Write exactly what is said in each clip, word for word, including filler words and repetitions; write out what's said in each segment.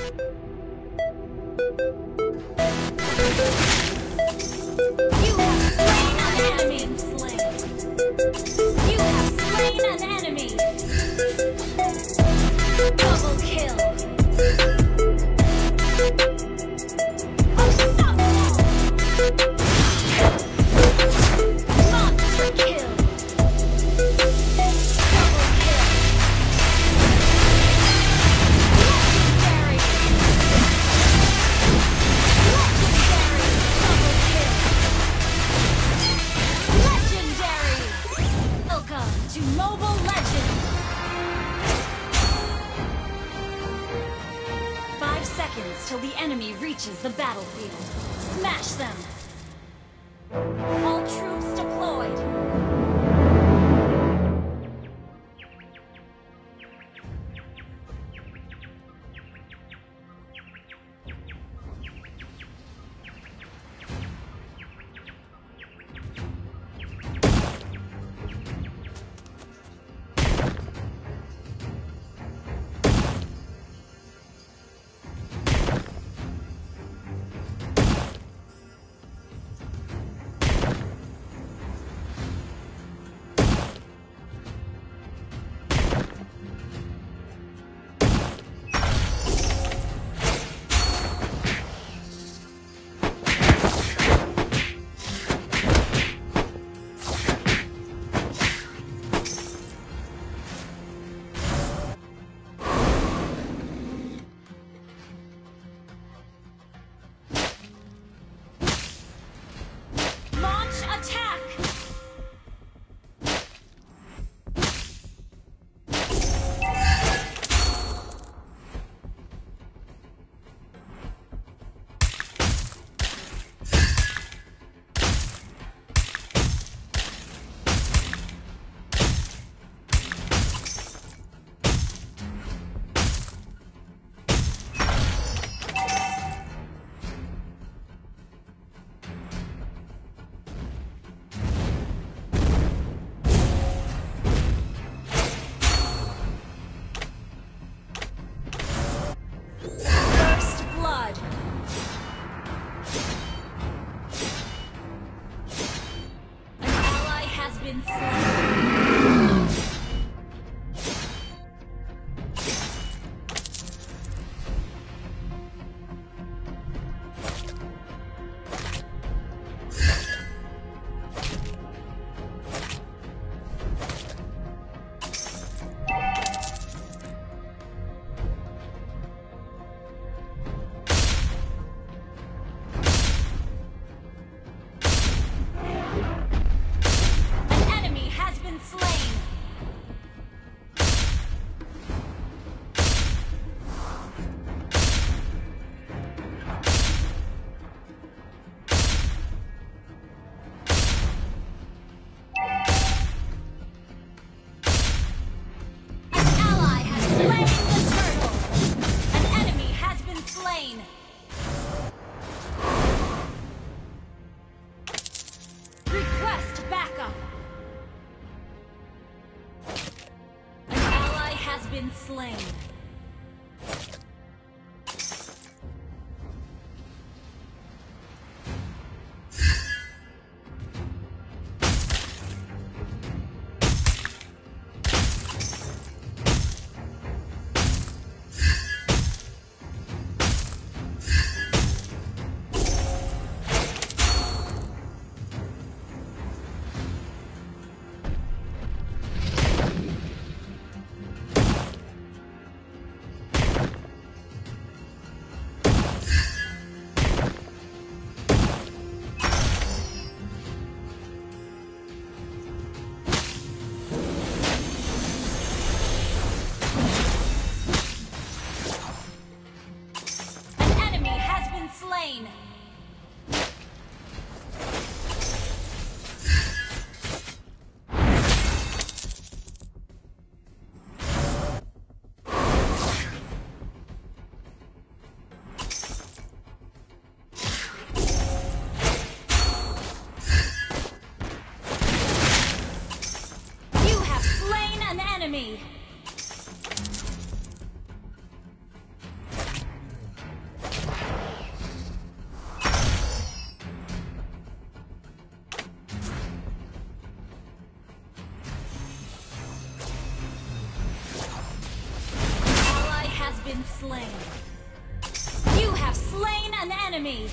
You have slain an enemy. Slain. You have slain an enemy. Double kill. Unstoppable. Monster kill. Double kill. Legendary. Legendary. Double kill. Legendary. Welcome to Mobile Legends. Five seconds till the enemy reaches the battlefield. Smash them. All troops deployed. been slain. You have slain an enemy.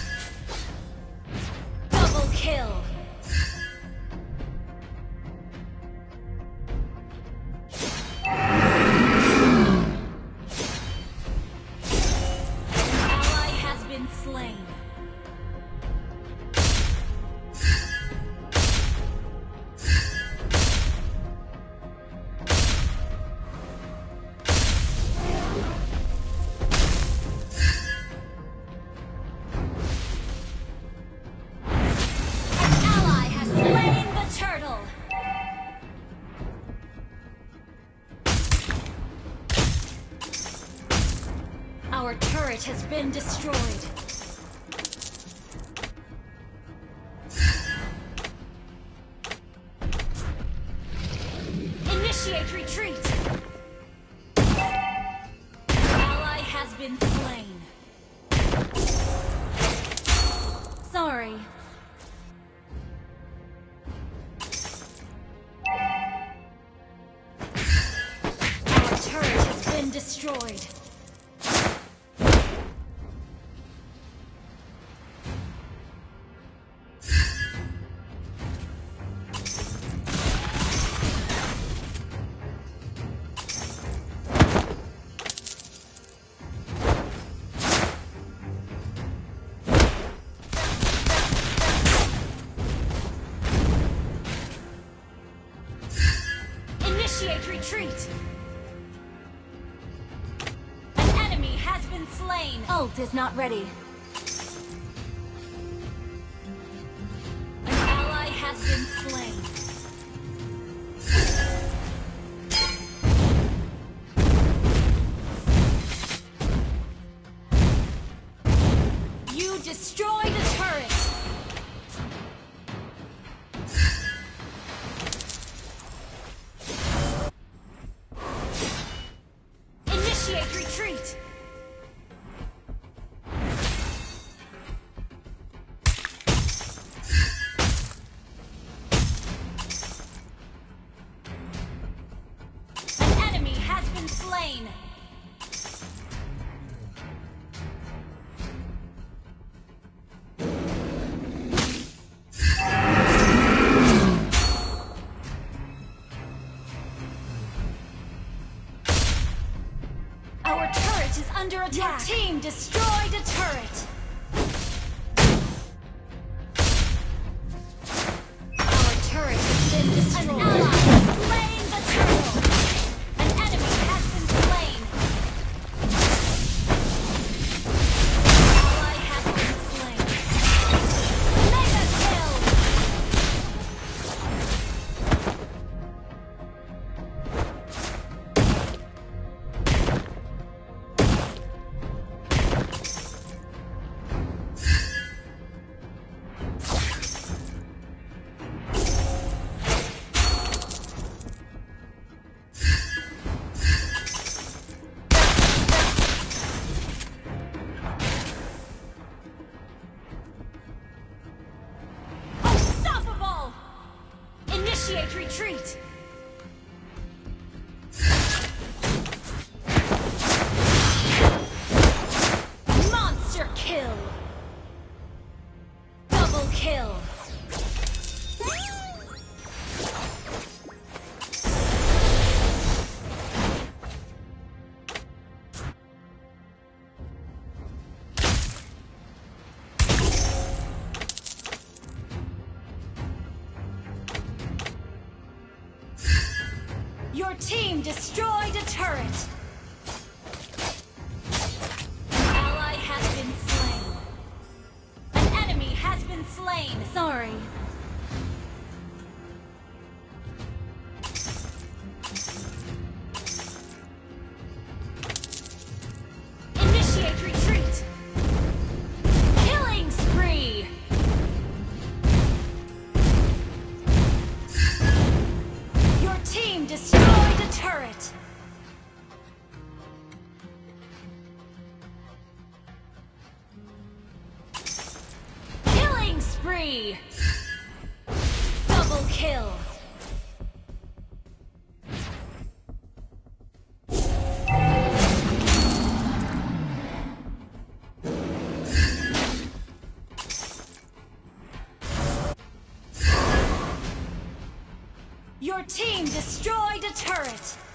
Double kill. Slain. An ally has slain the turtle. Our turret has been destroyed. Initiate retreat! Ally has been slain. Sorry. Our turret has been destroyed. Initiate retreat! An enemy has been slain! Ult is not ready. An ally has been slain. You destroyed a turret! Initiate retreat! An enemy has been slain! Our turret is under attack. Your team destroyed a turret. Our turret has been destroyed. An ally has slain the turtle. An enemy has been slain. An ally has been slain. Mega kill. Unstoppable! Initiate retreat! Monster kill! Double kill! Your team destroyed a turret! An ally has been slain. An enemy has been slain. Sorry. Initiate retreat! Killing spree! Your team destroyed a turret! Killing spree! Double kill! destroyed a turret.